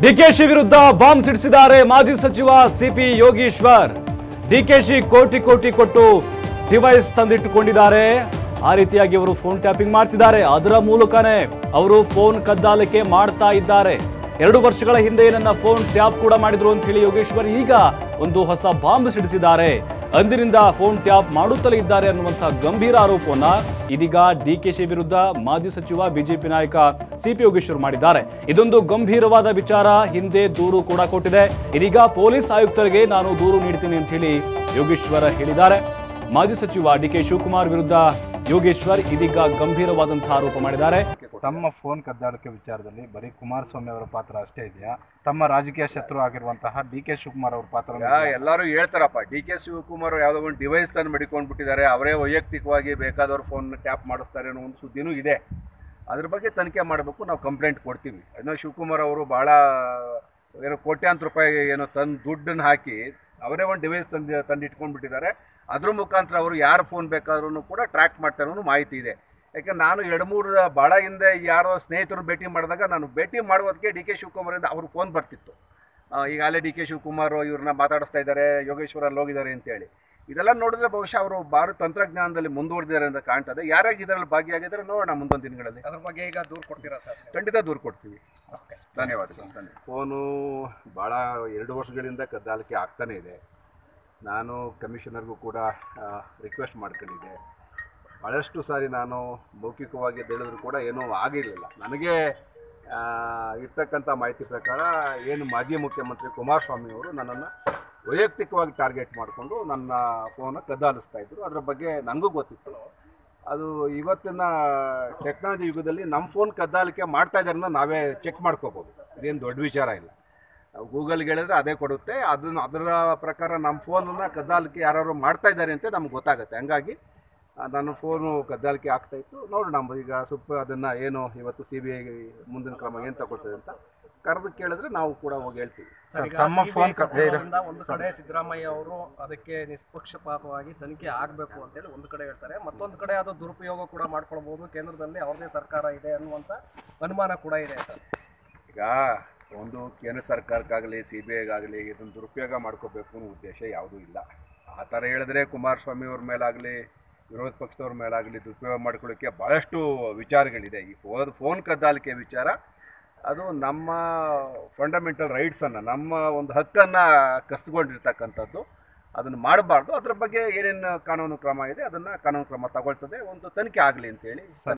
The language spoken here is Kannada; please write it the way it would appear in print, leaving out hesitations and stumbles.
ಡಿಕೆಶಿ ವಿರುದ್ಧ ಬಾಂಬ್ ಸಿಡಿಸಿದ್ದಾರೆ ಮಾಜಿ ಸಚಿವ ಸಿಪಿ ಯೋಗೀಶ್ವರ್. ಡಿಕೆಶಿ ಕೋಟಿ ಕೋಟಿ ಕೊಟ್ಟು ಡಿವೈಸ್ ತಂದಿಟ್ಟುಕೊಂಡಿದ್ದಾರೆ. ಆ ರೀತಿಯಾಗಿ ಅವರು ಫೋನ್ ಟ್ಯಾಪಿಂಗ್ ಮಾಡ್ತಿದ್ದಾರೆ. ಅದರ ಮೂಲಕನೇ ಅವರು ಫೋನ್ ಕದ್ದಾಲಿಕೆ ಮಾಡ್ತಾ ಇದ್ದಾರೆ. 2 ವರ್ಷಗಳ ಹಿಂದೆ ನನ್ನ ಫೋನ್ ಟ್ಯಾಪ್ ಕೂಡ ಮಾಡಿದ್ರು ಅಂತ ಹೇಳಿ ಯೋಗೇಶ್ವರ್ ಈಗ ಒಂದು ಹೊಸ ಬಾಂಬ್ ಸಿಡಿಸಿದ್ದಾರೆ. ಅಂದಿನಿಂದ ಫೋನ್ ಟ್ಯಾಪ್ ಮಾಡುತ್ತಲೇ ಇದ್ದಾರೆ ಅನ್ನುವಂಥ ಗಂಭೀರ ಆರೋಪವನ್ನ ಇದೀಗ ಡಿಕೆಶಿ ವಿರುದ್ಧ ಮಾಜಿ ಸಚಿವ ಬಿಜೆಪಿ ನಾಯಕ ಸಿಪಿ ಯೋಗೇಶ್ವರ್ ಮಾಡಿದ್ದಾರೆ. ಇದೊಂದು ಗಂಭೀರವಾದ ವಿಚಾರ. ಹಿಂದೆ ದೂರು ಕೂಡ ಕೊಟ್ಟಿದೆ. ಇದೀಗ ಪೊಲೀಸ್ ಆಯುಕ್ತರಿಗೆ ನಾನು ದೂರು ನೀಡ್ತೀನಿ ಅಂತ ಹೇಳಿ ಯೋಗೇಶ್ವರ ಹೇಳಿದ್ದಾರೆ. ಮಾಜಿ ಸಚಿವ ಡಿಕೆ ಶಿವಕುಮಾರ್ ವಿರುದ್ಧ ಯೋಗೇಶ್ವರ್ ಇದೀಗ ಗಂಭೀರವಾದಂತಹ ಆರೋಪ ಮಾಡಿದ್ದಾರೆ. ತಮ್ಮ ಫೋನ್ ಕದ್ದಾಲಿಕೆ ವಿಚಾರದಲ್ಲಿ ಬರೀ ಕುಮಾರಸ್ವಾಮಿ ಅವರ ಪಾತ್ರ ಅಷ್ಟೇ ಇದೆಯಾ? ತಮ್ಮ ರಾಜಕೀಯ ಶತ್ರು ಆಗಿರುವಂತಹ ಡಿಕೆ ಶಿವಕುಮಾರ್ ಅವರ ಪಾತ್ರ ಎಲ್ಲರೂ ಹೇಳ್ತಾರಪ್ಪ. ಡಿಕೆ ಶಿವಕುಮಾರ್ ಯಾವುದೋ ಒಂದು ಡಿವೈಸ್ ತಂದು ಮಡಿಕೊಂಡ್ಬಿಟ್ಟಿದ್ದಾರೆ, ಅವರೇ ವೈಯಕ್ತಿಕವಾಗಿ ಬೇಕಾದವ್ರ ಫೋನ್ ಟ್ಯಾಪ್ ಮಾಡಿಸ್ತಾರೆ ಅನ್ನೋ ಒಂದು ಸುದ್ದಿನೂ ಇದೆ. ಅದ್ರ ಬಗ್ಗೆ ತನಿಖೆ ಮಾಡಬೇಕು, ನಾವು ಕಂಪ್ಲೇಂಟ್ ಕೊಡ್ತೀವಿ. ಇನ್ನೂ ಶಿವಕುಮಾರ್ ಅವರು ಭಾಳ ಏನೋ ಕೋಟ್ಯಾಂತರ ರೂಪಾಯಿ ಏನೋ ದುಡ್ಡನ್ನು ಹಾಕಿ ಅವರೇ ಒಂದು ಡಿವೈಸ್ ತಂದು ಇಟ್ಕೊಂಡ್ಬಿಟ್ಟಿದ್ದಾರೆ. ಅದ್ರ ಮುಖಾಂತರ ಅವರು ಯಾರು ಫೋನ್ ಬೇಕಾದ್ರೂ ಕೂಡ ಟ್ರ್ಯಾಕ್ ಮಾಡ್ತಾರೆ ಅನ್ನೋ ಮಾಹಿತಿ ಇದೆ. ಯಾಕೆ ನಾನು 2-3 ಭಾಳ ಹಿಂದೆ ಯಾರೋ ಸ್ನೇಹಿತರು ಭೇಟಿ ಮಾಡಿದಾಗ ನಾನು ಭೇಟಿ ಮಾಡುವುದಕ್ಕೆ ಡಿ ಕೆ ಶಿವಕುಮಾರಿಂದ ಅವ್ರ ಫೋನ್ ಬರ್ತಿತ್ತು. ಈಗಾಗಲೇ ಡಿ ಕೆ ಶಿವಕುಮಾರ್ ಇವ್ರನ್ನ ಮಾತಾಡಿಸ್ತಾ ಇದ್ದಾರೆ, ಯೋಗೇಶ್ವರ ಅಲ್ಲಿ ಹೋಗಿದ್ದಾರೆ ಅಂತೇಳಿ. ಇದೆಲ್ಲ ನೋಡಿದ್ರೆ ಬಹುಶಃ ಅವರು ಭಾರತ ತಂತ್ರಜ್ಞಾನದಲ್ಲಿ ಮುಂದುವರೆದಿದ್ದಾರೆ ಅಂತ ಕಾಣ್ತದೆ. ಯಾರಾಗಿ ಇದರಲ್ಲಿ ಭಾಗಿಯಾಗಿದ್ದಾರೆ ನೋಡೋಣ ಮುಂದೊಂದು ದಿನಗಳಲ್ಲಿ. ಅದ್ರ ಬಗ್ಗೆ ಈಗ ದೂರು ಕೊಡ್ತೀರಾ ಸರ್? ಖಂಡಿತ ದೂರು ಕೊಡ್ತೀವಿ. ಧನ್ಯವಾದಗಳು. ಫೋನು ಭಾಳ 2 ವರ್ಷಗಳಿಂದ ಕದ್ದಾಲಿಕೆ ಆಗ್ತಾನೇ ಇದೆ. ನಾನು ಕಮಿಷನರ್ಗೂ ಕೂಡ ರಿಕ್ವೆಸ್ಟ್ ಮಾಡ್ಕೊಂಡಿದ್ದೆ. ಭಾಳಷ್ಟು ಸಾರಿ ನಾನು ಮೌಖಿಕವಾಗಿ ಹೇಳಿದ್ರು ಕೂಡ ಏನೂ ಆಗಿರಲಿಲ್ಲ. ನನಗೆ ಇರ್ತಕ್ಕಂಥ ಮಾಹಿತಿ ಪ್ರಕಾರ ಏನು ಮಾಜಿ ಮುಖ್ಯಮಂತ್ರಿ ಕುಮಾರಸ್ವಾಮಿ ಅವರು ನನ್ನನ್ನು ವೈಯಕ್ತಿಕವಾಗಿ ಟಾರ್ಗೆಟ್ ಮಾಡಿಕೊಂಡು ನನ್ನ ಫೋನ ಕದ್ದಾಲಿಸ್ತಾ ಇದ್ದರು. ಅದರ ಬಗ್ಗೆ ನನಗೂ ಗೊತ್ತಿತ್ತು. ಅದು ಇವತ್ತಿನ ಟೆಕ್ನಾಲಜಿ ಯುಗದಲ್ಲಿ ನಮ್ಮ ಫೋನ್ ಕದ್ದಾಲಿಕೆ ಮಾಡ್ತಾ ಇದ್ದಾರನ್ನ ನಾವೇ ಚೆಕ್ ಮಾಡ್ಕೋಬೋದು. ಇದೇನು ದೊಡ್ಡ ವಿಚಾರ ಇಲ್ಲ. ಗೂಗಲ್ಗೆ ಹೇಳಿದ್ರೆ ಅದೇ ಕೊಡುತ್ತೆ. ಅದರ ಪ್ರಕಾರ ನಮ್ಮ ಫೋನನ್ನು ಕದ್ದಾಲಿಕೆ ಯಾರು ಮಾಡ್ತಾ ಇದ್ದಾರೆ ಅಂತ ನಮ್ಗೆ ಗೊತ್ತಾಗುತ್ತೆ. ಹಂಗಾಗಿ ನನ್ನ ಫೋನು ಕದ್ದಾಲಿಕೆ ಆಗ್ತಾಯಿತ್ತು. ನೋಡೋಣ ಈಗ ಅದನ್ನು ಏನು ಇವತ್ತು CBI ಮುಂದಿನ ಕ್ರಮ ಏನು ತಗೊಳ್ತದೆ ಅಂತ ಕರೆದು ಕೇಳಿದ್ರೆ ನಾವು ಕೂಡ ಹೋಗಿ ಹೇಳ್ತೀವಿ. ತಮ್ಮ ಫೋನ್ ಒಂದು ಕಡೆ ಸಿದ್ದರಾಮಯ್ಯ ಅವರು ಅದಕ್ಕೆ ನಿಷ್ಪಕ್ಷಪಾತವಾಗಿ ತನಿಖೆ ಆಗಬೇಕು ಅಂತೇಳಿ ಒಂದು ಕಡೆ ಹೇಳ್ತಾರೆ, ಮತ್ತೊಂದು ಕಡೆ ಅದು ದುರುಪಯೋಗ ಕೂಡ ಮಾಡ್ಕೊಳ್ಬೋದು, ಕೇಂದ್ರದಲ್ಲಿ ಅವ್ರದೇ ಸರ್ಕಾರ ಇದೆ ಅನ್ನುವಂಥ ಅನುಮಾನ ಕೂಡ ಇದೆ ಸರ್. ಈಗ ಒಂದು ಕೇಂದ್ರ ಸರ್ಕಾರಕ್ಕಾಗಲಿ CBIಗಾಗಲಿ ಇದನ್ನು ದುರುಪಯೋಗ ಮಾಡ್ಕೋಬೇಕು ಅನ್ನೋ ಉದ್ದೇಶ ಯಾವುದೂ ಇಲ್ಲ. ಆ ಥರ ಹೇಳಿದ್ರೆ ಕುಮಾರಸ್ವಾಮಿ ಅವ್ರ ಮೇಲಾಗಲಿ ವಿರೋಧ ಪಕ್ಷದವ್ರ ಮೇಲಾಗಲಿ ದುರುಪಯೋಗ ಮಾಡ್ಕೊಳ್ಳೋಕ್ಕೆ ಭಾಳಷ್ಟು ವಿಚಾರಗಳಿದೆ. ಈ ಫೋನ್ ಕದ್ದಾಲಿಕೆ ವಿಚಾರ ಅದು ನಮ್ಮ ಫಂಡಮೆಂಟಲ್ ರೈಟ್ಸನ್ನು, ನಮ್ಮ ಒಂದು ಹಕ್ಕನ್ನು ಕಸ್ದುಕೊಂಡಿರ್ತಕ್ಕಂಥದ್ದು. ಅದನ್ನು ಮಾಡಬಾರ್ದು. ಅದ್ರ ಬಗ್ಗೆ ಏನೇನು ಕಾನೂನು ಕ್ರಮ ಇದೆ ಅದನ್ನು ಕಾನೂನು ಕ್ರಮ ತಗೊಳ್ತದೆ. ಒಂದು ತನಿಖೆ ಆಗಲಿ ಅಂತೇಳಿ